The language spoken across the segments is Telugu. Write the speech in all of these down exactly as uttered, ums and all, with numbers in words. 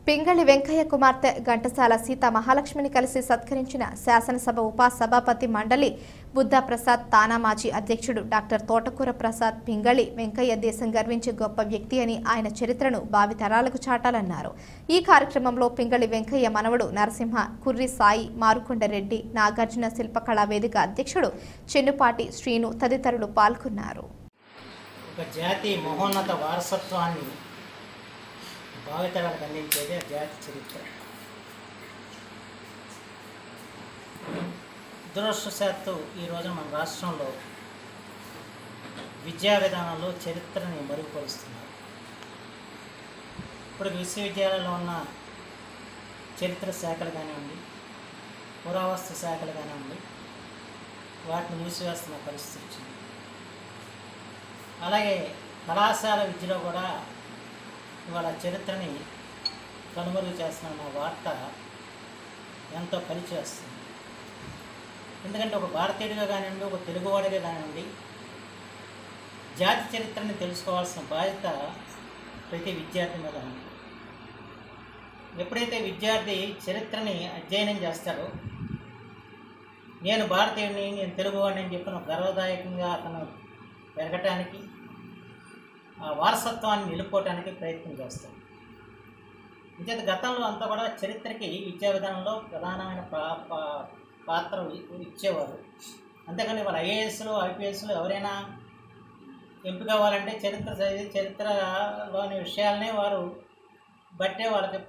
పింగళి వెంకయ్య కుమార్తె ఘంటసాల సీత మహాలక్ష్మిని కలిసి సత్కరించిన శాసనసభ ఉపసభాపతి మండలి బుద్ధ ప్రసాద్ తానా మాజీ అధ్యక్షుడు డాక్టర్ తోటకూర ప్రసాద్ పింగళి వెంకయ్య దేశం గర్వించే గొప్ప వ్యక్తి అని ఆయన చరిత్రను భావితరాలకు చాటాలన్నారు. ఈ కార్యక్రమంలో పింగళి వెంకయ్య మనవడు నరసింహ, కుర్రి సాయి, మారుకొండ రెడ్డి, నాగార్జున శిల్పకళా వేదిక అధ్యక్షుడు చెన్నుపాటి శ్రీను తదితరులు పాల్గొన్నారు. ఒక జాతి మహోన్నత వారసత్వాన్ని భావితరాలకు అందించేది ఆ జాతి చరిత్ర. దురదృష్టవశాత్తు ఈరోజు మన రాష్ట్రంలో విద్యా విధానంలో చరిత్రని మరుగుపరుస్తున్నారు. ఇప్పుడు విశ్వవిద్యాలయంలో ఉన్న చరిత్ర శాఖలు కానివ్వండి, పురావస్తు శాఖలు కానివ్వండి, వాటిని మూసివేస్తున్న పరిస్థితి వచ్చింది. అలాగే కళాశాల విద్యలో కూడా ఇవాళ చరిత్రని కనుమరుగు చేస్తున్న వార్త ఎంతో పనిచేస్తుంది. ఎందుకంటే ఒక భారతీయుడిగా కానివ్వండి, ఒక తెలుగువాడిగా కానివ్వండి, జాతి చరిత్రని తెలుసుకోవాల్సిన బాధ్యత ప్రతి విద్యార్థి మీద ఉంది. ఎప్పుడైతే విద్యార్థి చరిత్రని అధ్యయనం చేస్తాడో, నేను భారతీయుడిని, నేను తెలుగువాడిని అని చెప్పిన గర్వదాయకంగా అతను పెరగటానికి, ఆ వారసత్వాన్ని నిలుపుకోవటానికి ప్రయత్నం చేస్తాం. ఇంకేత గతంలో అంతా కూడా చరిత్రకి విద్యా విధానంలో ప్రధానమైన పాత్ర ఇచ్చేవారు. అంతేకాని వాళ్ళ ఐఏఎస్లు, ఐపీఎస్లు ఎవరైనా ఎంపిక అవ్వాలంటే చరిత్ర చదివి చరిత్రలోని విషయాలనే వారు బట్టే వాళ్ళకి,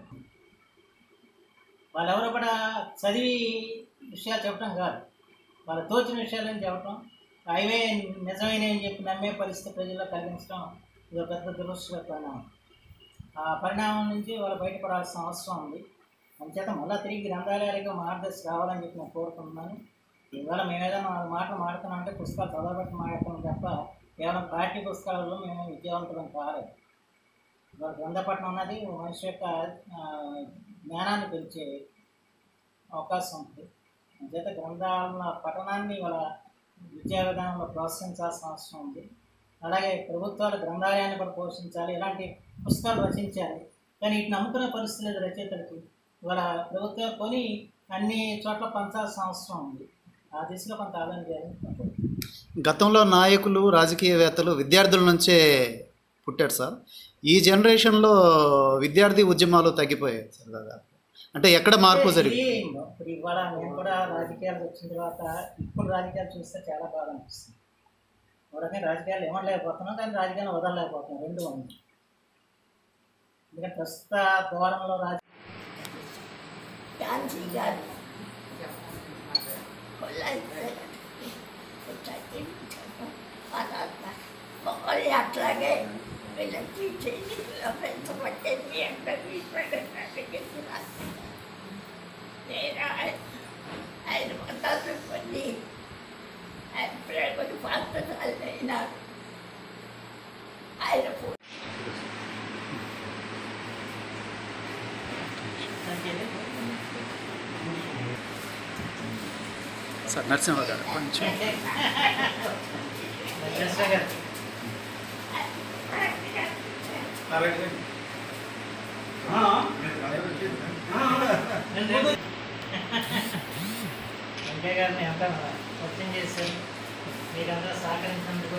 వాళ్ళెవరు కూడా చదివి విషయాలు చెప్పడం కాదు, వాళ్ళ తోచిన విషయాలని చెప్పడం, అవే నిజమైనవి చెప్పి నమ్మే పరిస్థితి ప్రజల్లో కలిగించడం ఇది పెద్ద దురదృష్టకర పరిణామం. ఆ పరిణామం నుంచి వాళ్ళు బయటపడాల్సిన అవసరం ఉంది. అందుచేత మళ్ళీ తిరిగి గ్రంథాలయాలకు మార్గదర్శి కావాలని చెప్పి నేను కోరుకుంటున్నాను. ఇవాళ మేము ఏదైనా మాటలు మాడుతున్నాం అంటే పుస్తకాలు చదవబట్టి మాట్లాడుతున్నాం తప్ప కేవలం పాఠ్య పుస్తకాలలో మేము విద్యావంతులం కాలేదు. ఇవాళ గ్రంథపట్నం ఉన్నది మనిషి యొక్క జ్ఞానాన్ని పెంచే అవకాశం ఉంటుంది. అందుచేత గ్రంథాల పఠనాన్ని ఇవాళ విద్యా విధానంలో ప్రోత్సహించాల్సిన అవసరం ఉంది. అలాగే ప్రభుత్వాలు గ్రంథాలయాన్ని కూడా పోషించాలి, ఇలాంటి పుస్తకాలు రచించాలి. కానీ వీటిని నమ్ముకునే పరిస్థితి లేదు రచయితలకి. ఇవాళ ప్రభుత్వం కొని అన్ని చోట్ల పంచాల్సిన అవసరం ఉంది. ఆ దిశలో కొంత ఆలోచన చేయాలి. గతంలో నాయకులు, రాజకీయవేత్తలు విద్యార్థుల నుంచే పుట్టారు సార్. ఈ జనరేషన్లో విద్యార్థి ఉద్యమాలు తగ్గిపోయాయి సార్ దాదాపు. అంటే ఎక్కడ మార్పు జరిగింది? ఇప్పుడు ఇవాళ నేను కూడా రాజకీయాలకు వచ్చిన తర్వాత ఇప్పుడు రాజకీయాలు చూస్తే చాలా బాగా అనిపిస్తుంది. ఒక రకంగా రాజకీయాలు ఇవ్వలేకపోతున్నాం, కానీ రాజకీయాలు వదలలేకపోతున్నాం, రెండు ఉంది. ఎందుకంటే ప్రస్తుత ధోరణిలో రాజ అట్లాగే నేను ఆయన మతాలు కొన్ని ఆయన కొన్ని పాత్రలు అయినాడు. ఆయన సార్ నరసింహ గారు కొంచెం వెంకయ్య గారిని ఎంత పరిచయం చేశారు, మీరంతా సహకరించినందుకు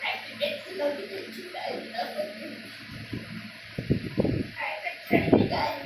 I